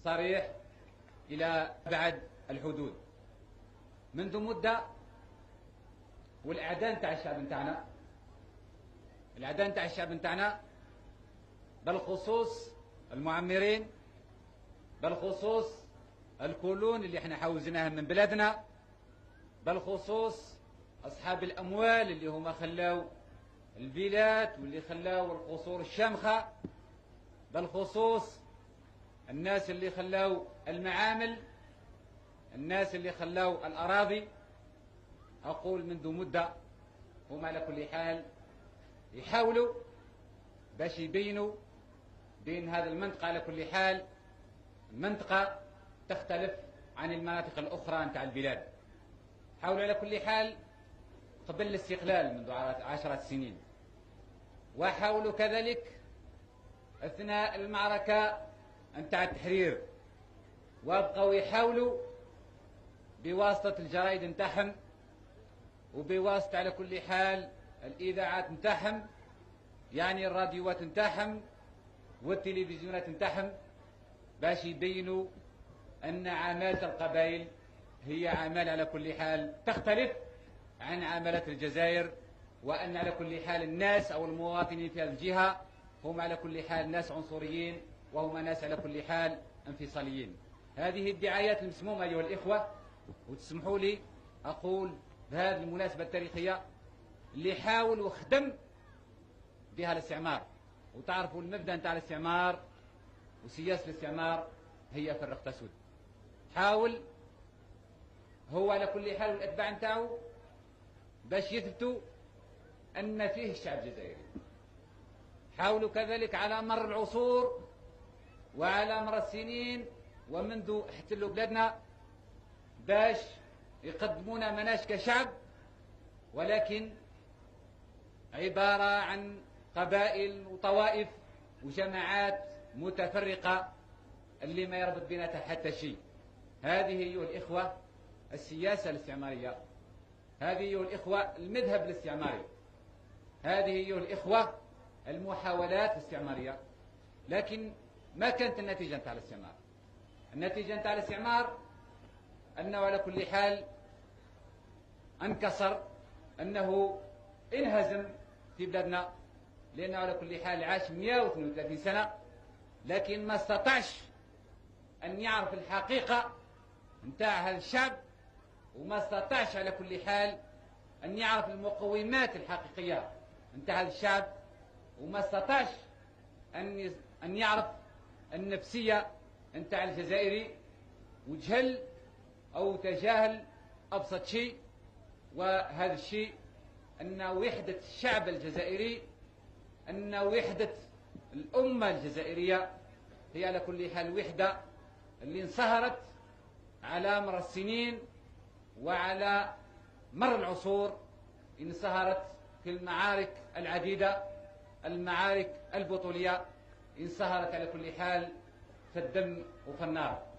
صريح إلى أبعد الحدود منذ مدة. والأعداء نتاع الشعب نتاعنا، الأعداء نتاع الشعب نتاعنا، بالخصوص المعمرين، بالخصوص الكولون اللي احنا حوزناهم من بلادنا، بالخصوص أصحاب الأموال اللي هما خلاو الفيلات واللي خلاو القصور الشامخة، بالخصوص الناس اللي خلاو المعامل، الناس اللي خلاو الأراضي. أقول منذ مدة هم على كل حال يحاولوا باش يبينوا بين هذه المنطقة على كل حال المنطقة تختلف عن المناطق الأخرى نتاع البلاد. حاولوا على كل حال قبل الاستقلال منذ 10 سنين، وحاولوا كذلك أثناء المعركة نتاع التحرير، وابقوا يحاولوا بواسطة الجرائد نتاعهم وبواسطة على كل حال الإذاعات نتاعهم، يعني الراديوات نتاعهم والتلفزيونات نتاعهم، باش يبينوا أن عمالة القبائل هي عمالة على كل حال تختلف عن عمالة الجزائر، وأن على كل حال الناس أو المواطنين في هذه الجهة هم على كل حال ناس عنصريين، وهم ناس على كل حال انفصاليين. هذه الدعايات المسمومة أيها الإخوة، وتسمحوا لي أقول بهذه المناسبة التاريخية اللي حاول وخدم بها الاستعمار. وتعرفوا المبدأ نتاع الاستعمار وسياسة الاستعمار هي فرق تسود. حاول هو على كل حال والأتباع نتاعو باش يثبتوا أن فيه الشعب الجزائري. حاولوا كذلك على مر العصور وعلى مر السنين ومنذ احتلوا بلادنا باش يقدمونا مناش كشعب، ولكن عبارة عن قبائل وطوائف وجماعات متفرقة اللي ما يربط بيناتها حتى شيء. هذه أيها الإخوة السياسة الاستعمارية، هذه أيها الإخوة المذهب الاستعماري، هذه أيها الإخوة المحاولات الاستعمارية. لكن ما كانت النتيجة نتاع الاستعمار؟ النتيجة نتاع الاستعمار أنه على كل حال انكسر، أنه انهزم في بلادنا، لأنه على كل حال عاش 132 سنة لكن ما استطاعش أن يعرف الحقيقة نتاع هذا الشعب، وما استطاعش على كل حال أن يعرف المقومات الحقيقية نتاع هذا الشعب، وما استطاعش أن يعرف النفسية نتاع الجزائري، وجهل أو تجاهل أبسط شيء، وهذا الشيء أن وحدة الشعب الجزائري، أن وحدة الأمة الجزائرية هي على كل حال وحدة اللي انصهرت على مر السنين وعلى مر العصور، انصهرت في المعارك العديدة، المعارك البطولية، انصهرت على كل حال في الدم وفي النار.